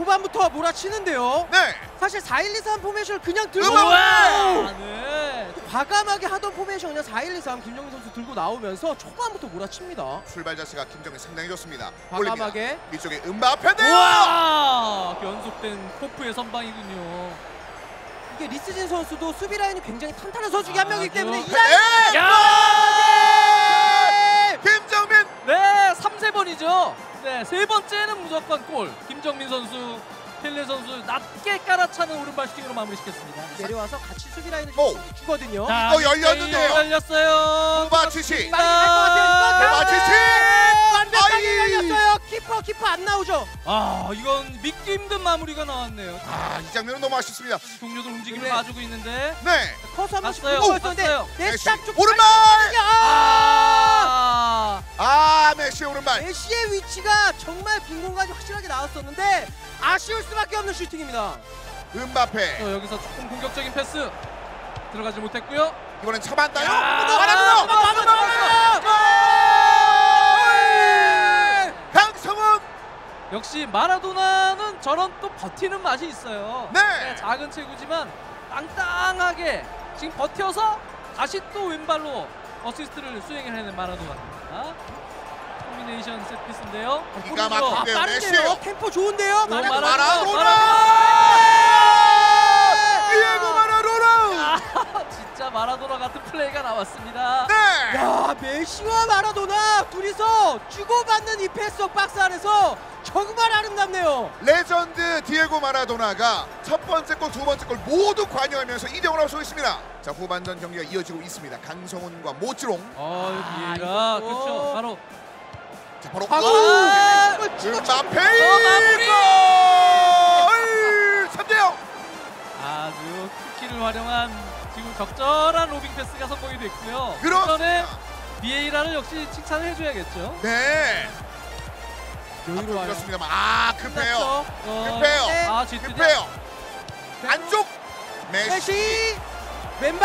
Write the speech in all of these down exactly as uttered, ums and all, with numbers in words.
초반부터 몰아치는데요. 네. 사실 사 일 이 삼 포메이션을 그냥 들고 우와! 나오면 네. 과감하게 하던 포메이션 그냥 사 일 이 삼 김정민 선수 들고 나오면서 초반부터 몰아칩니다. 출발 자체가 김정민 상당히 좋습니다. 과감하게. 올립니다. 이쪽에 음바페인데요. 우와! 연속된 코프의 선방이군요. 이게 리스진 선수도 수비 라인이 굉장히 탄탄한 선수 중에 한 명이기 때문에 이 네. 라인 야! 김정민. 네, 삼세 번이죠. 네, 세 번째는 무조건 골. 김정민 선수, 펠레 선수 낮게 깔아차는 오른발 슈팅으로 마무리시켰습니다. 내려와서 같이 수비 라인을 오. 좀 주거든요. 자, 이거 열렸는데요. 열렸어요. 코바치치. 빨리 갈 것 같아요. 이거 코바치치. 완벽하게 아이. 열렸어요. 키퍼 키퍼 안 나오죠. 아, 이건 믿기 힘든 마무리가 나왔네요. 아, 이 장면은 너무 아쉽습니다. 동료들 움직임을 근데- 봐주고 있는데. 네. 커서 한 번씩 봤어요. 보고 있었는데 봤어요. 메시. 내딱쪽 오른발. 아! 아, 아, 메시 오른발. 메시의 위치가 정말 빈 공간이 확실하게 나왔었는데 아쉬울 수밖에 없는 슈팅입니다. 음바페. 또 여기서 조금 공격적인 패스 들어가지 못했고요. 이번엔 참았나요? 야! 마라도나. 막았어, 막았어. 골! 강성훈. 역시 마라도나는 저런 또 버티는 맛이 있어요. 네. 작은 체구지만 땅땅하게 지금 버텨서 다시 또 왼발로 어시스트를 수행해내는 마라도나입니다. 콤비네이션 세트피스인데요. 기가 아, 막힌데요. 빠른데요. 메시요. 템포 좋은데요. 네, 마라도나. 마라도나. 디에고 마라도나. 아, 진짜 마라도나 같은 플레이가 나왔습니다. 네. 야, 메시와 마라도나 둘이서 주고받는 이 패스 박스 안에서 정말 아름답네요. 레전드 디에고 마라도나가 첫 번째 골, 두 번째 골 모두 관여하면서 이 대 영으로 앞서고 있습니다. 자, 후반전 경기가 이어지고 있습니다. 강성훈과 모찌롱. 어, 비에가 이거. 그렇죠. 바로 자, 바로 바로 아! 이걸 찍어 주- 음바페 어, 마무리! 골! 삼 대 영. 아주 쿠키를 활용한 지금 적절한 로빙 패스가 성공이 됐고요. 그렇습니다. 전에 비에이라를 역시 칭찬을 해줘야겠죠. 네. 여유로워요. 그렇습니다만 아 급해요. 끝났죠. 어, 급해요. 네. 아, 쥐 급해요. 안쪽 메시. 메시 왼발.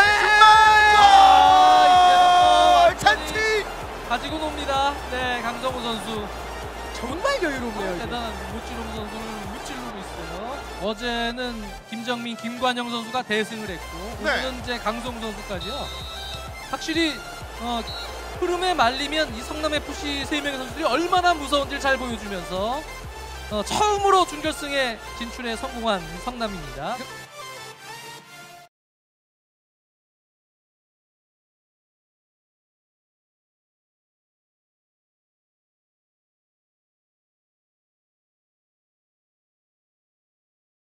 아, 골! 찬치. 가지고 놉니다. 네, 강성우 선수. 정말 여유롭네요. 이게. 대단한 모찌롱 선수를 무찌르고 있어요. 어제는 김정민, 김관영 선수가 대승을 했고 네. 오늘은 이제 강성우 선수까지요. 확실히 어, 흐름에 말리면 이 성남에프씨 세 명의 선수들이 얼마나 무서운지를 잘 보여주면서 어, 처음으로 준결승에 진출에 성공한 성남입니다.